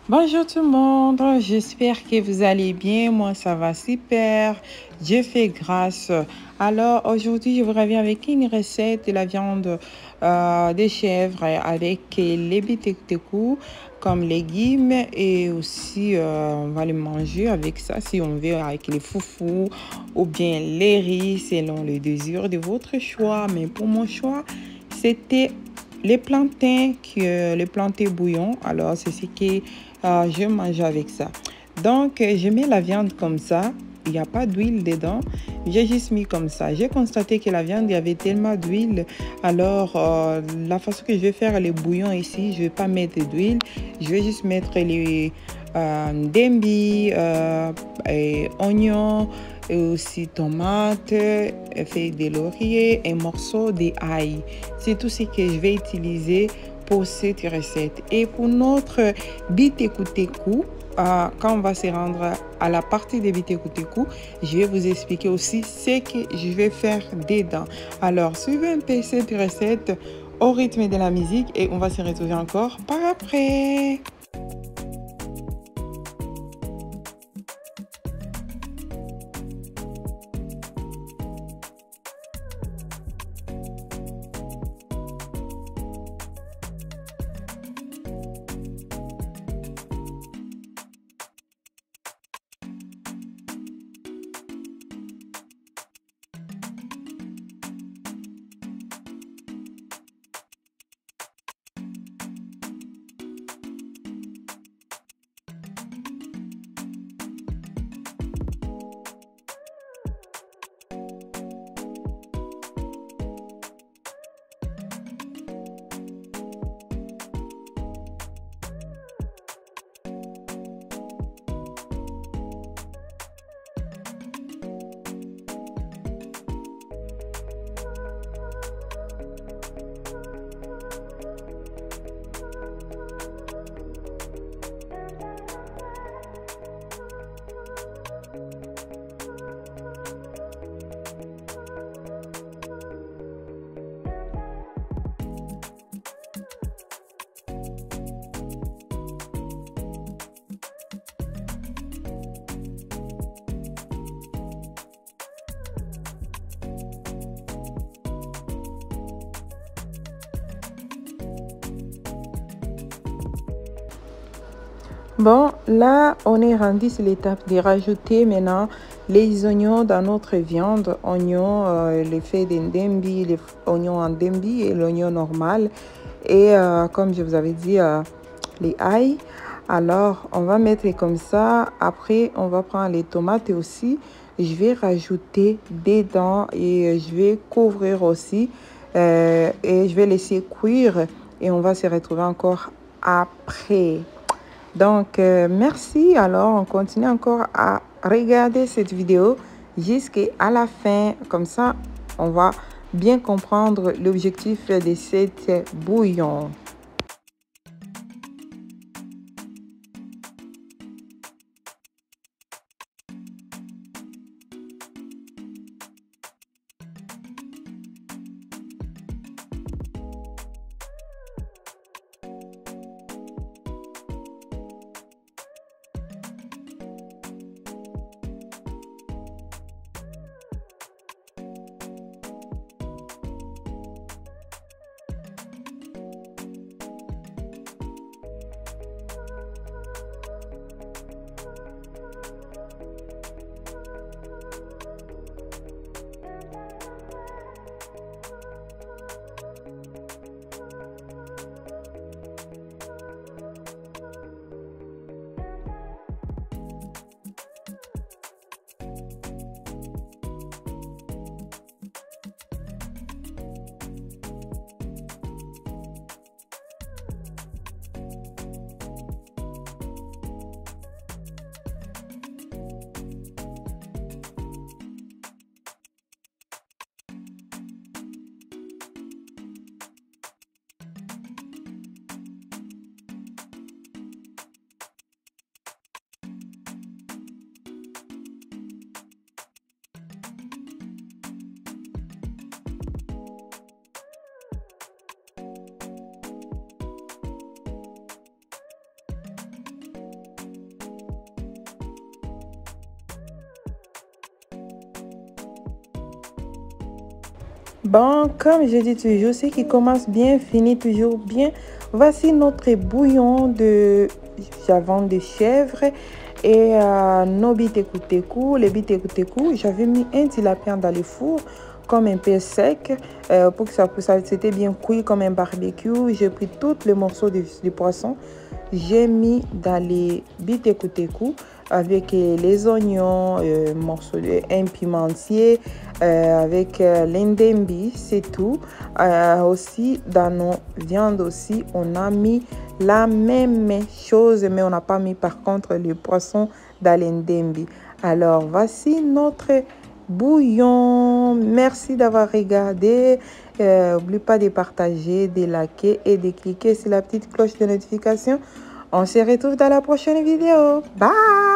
Bonjour tout le monde, j'espère que vous allez bien. Moi, ça va super. Dieu fait grâce. Alors, aujourd'hui, je vous reviens avec une recette de la viande de chèvre avec les bitekou comme légumes et aussi on va les manger avec ça si on veut avec les foufous ou bien les riz selon le désir de votre choix. Mais pour mon choix, c'était les plantains, les plantains bouillon. Alors, c'est ce que je mange avec ça. Donc, je mets la viande comme ça. Il n'y a pas d'huile dedans. J'ai juste mis comme ça. J'ai constaté que la viande, il y avait tellement d'huile. Alors, la façon que je vais faire les bouillons ici, je ne vais pas mettre d'huile. Je vais juste mettre les dembi, et oignons, et aussi tomates, feuilles de laurier et morceaux d'ail. C'est tout ce que je vais utiliser pour cette recette. Et pour notre bitekou, quand on va se rendre à la partie de bitekou, je vais vous expliquer aussi ce que je vais faire dedans. Alors, suivez un peu cette recette au rythme de la musique et on va se retrouver encore par après. Bon, là, on est rendu sur l'étape de rajouter maintenant les oignons dans notre viande. Oignons, les faits d'endembi, les oignons en dembi et l'oignon normal. Et comme je vous avais dit, les ail. Alors, on va mettre comme ça. Après, on va prendre les tomates aussi. Je vais rajouter dedans et je vais couvrir aussi. Et je vais laisser cuire et on va se retrouver encore après. Donc, merci. Alors, on continue encore à regarder cette vidéo jusqu'à la fin. Comme ça, on va bien comprendre l'objectif de cette bouillon. Bon, comme je dis toujours, ce qui commence bien finit toujours bien. Voici notre bouillon de javon de chèvre et nos bitekoutekou. Les bitekoutekou, j'avais mis un tilapia dans le four comme un peu sec pour que ça c'était bien cuit comme un barbecue. J'ai pris tous les morceaux de poisson. J'ai mis dans les bitekoutekou avec les oignons, un pimentier, avec l'indembi, c'est tout. Aussi, dans nos viandes aussi, on a mis la même chose, mais on n'a pas mis par contre le poisson dans l'indembi. Alors, voici notre bouillon. Merci d'avoir regardé. N'oublie pas de partager, de liker et de cliquer sur la petite cloche de notification. On se retrouve dans la prochaine vidéo. Bye!